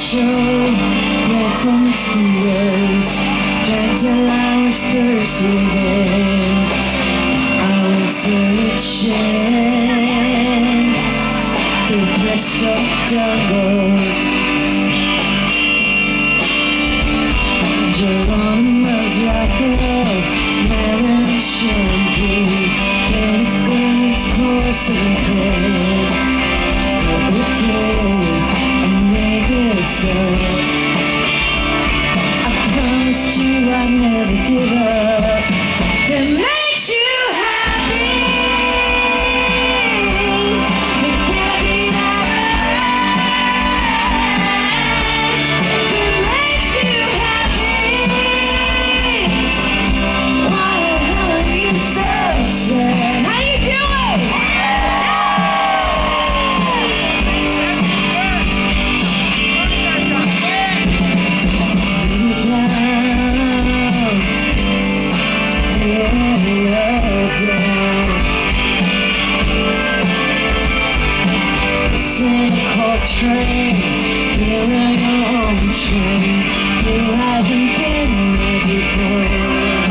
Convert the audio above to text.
show, red for mosquitoes, drank till I was thirsty again. I went searching through threshold jungles. Geronimo's rifle, wearing shampoo, and it goes course and pain. Okay, I made this up. I promised you I'd never give up. That makes you happy. It can't be that makes you happy. Why the hell are you so sad? How you doing? Train, you're on your own train. You haven't been there before.